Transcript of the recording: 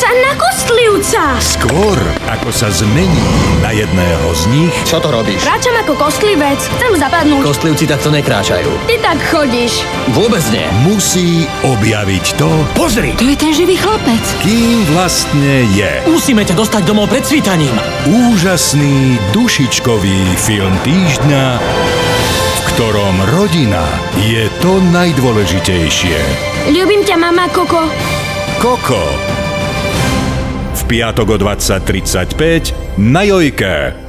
sa na kostlivca. Skôr, ako sa zmení na jedného z nich... Čo to robíš? Kráčam ako kostlivec. Chcem zapadnúť. Kostlivci takto nekráčajú. Ty tak chodíš. Vôbec nie. Musí objaviť to, Pozri! To je ten živý chlapec. kým vlastne je. Musíme ťa dostať domov pred svítaním. Úžasný dušičkový film týždňa, v ktorom rodina je to najdôležitejšie. Ľubím ťa, mama Koko. Koko. V piatok o 20:35 na Jojke.